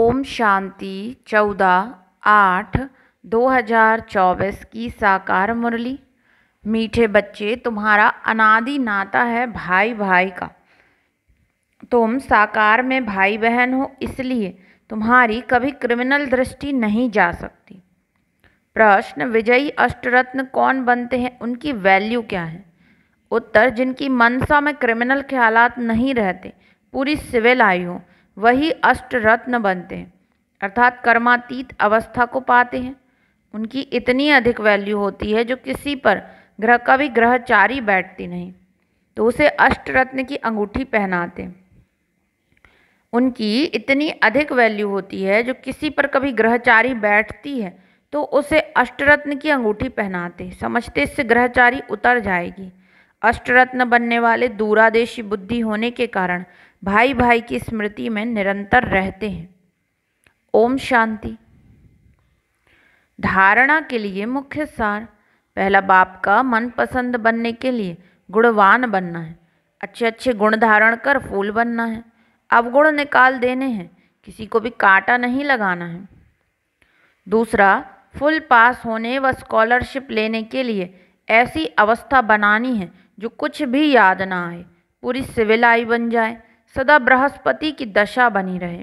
ओम शांति 14/8/2024 की साकार मुरली। मीठे बच्चे, तुम्हारा अनादि नाता है भाई भाई का। तुम साकार में भाई बहन हो, इसलिए तुम्हारी कभी क्रिमिनल दृष्टि नहीं जा सकती। प्रश्न, विजयी अष्टरत्न कौन बनते हैं, उनकी वैल्यू क्या है? उत्तर, जिनकी मनसा में क्रिमिनल ख्यालात नहीं रहते, पूरी सिविल आई हो, वही अष्टरत्न बनते हैं, अर्थात कर्मातीत अवस्था को पाते हैं। उनकी इतनी अधिक वैल्यू होती है जो किसी पर कभी ग्रहचारी बैठती नहीं तो उसे अष्टरत्न की अंगूठी पहनाते हैं। उनकी इतनी अधिक वैल्यू होती है जो किसी पर कभी ग्रहचारी बैठती है तो उसे अष्टरत्न की अंगूठी पहनाते, समझते इससे ग्रहचारी उतर जाएगी। अष्टरत्न बनने वाले दूरादेशी बुद्धि होने के कारण भाई भाई की स्मृति में निरंतर रहते हैं। ओम शांति। धारणा के लिए मुख्य सार। पहला, बाप का मनपसंद बनने के लिए गुणवान बनना है, अच्छे अच्छे गुण धारण कर फूल बनना है, अवगुण निकाल देने हैं, किसी को भी कांटा नहीं लगाना है। दूसरा, फुल पास होने व स्कॉलरशिप लेने के लिए ऐसी अवस्था बनानी है जो कुछ भी याद ना आए, पूरी सिविल आई बन जाए, सदा बृहस्पति की दशा बनी रहे।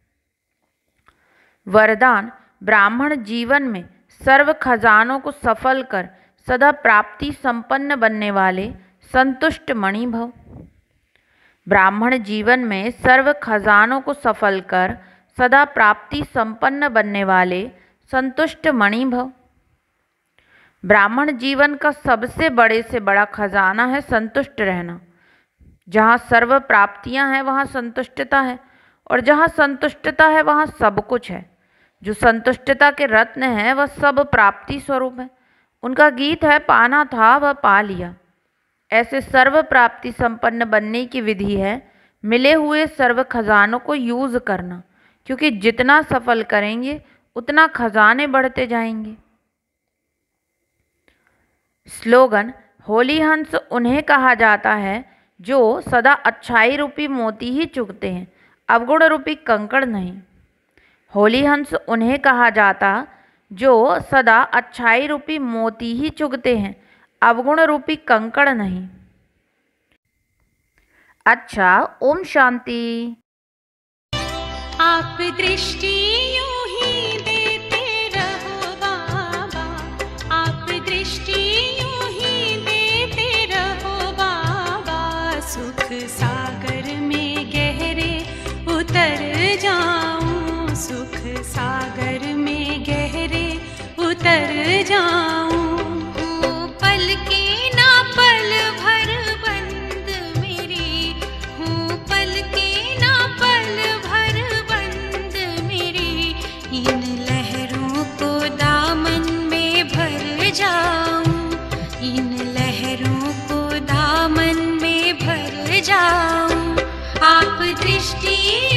वरदान, ब्राह्मण जीवन में सर्व खजानों को सफल कर सदा प्राप्ति संपन्न बनने वाले संतुष्ट मणि भव। ब्राह्मण जीवन में सर्व खजानों को सफल कर सदा प्राप्ति संपन्न बनने वाले संतुष्ट मणि भव। ब्राह्मण जीवन का सबसे बड़े से बड़ा खजाना है संतुष्ट रहना। जहाँ सर्व प्राप्तियाँ हैं वहाँ संतुष्टता है, और जहाँ संतुष्टता है वहाँ सब कुछ है। जो संतुष्टता के रत्न हैं वह सब प्राप्ति स्वरूप है। उनका गीत है, पाना था वह पा लिया। ऐसे सर्व प्राप्ति संपन्न बनने की विधि है मिले हुए सर्व खजानों को यूज करना, क्योंकि जितना सफल करेंगे उतना खजाने बढ़ते जाएंगे। स्लोगन, होली हंस उन्हें कहा जाता है जो सदा अच्छाई रूपी मोती ही चुगते हैं, अवगुण रूपी कंकड़ नहीं। होली हंस उन्हें कहा जाता जो सदा अच्छाई रूपी मोती ही चुगते हैं, अवगुण रूपी कंकड़ नहीं। अच्छा, ओम शांति। आप दृष्टि यूं ही देते रहो बाबा, आप दृष्टि यूं ही देते रहो बाबा, सुख सागर में गहरे उतर जाऊं, सुख सागर में गहरे उतर जाऊं। पल के ना पल भर बंद मेरी हूँ, पल के ना पल भर बंद मेरी, इन लहरों को दामन में भर जाऊं, इन लहरों को दामन में भर जाऊं। आप दृष्टि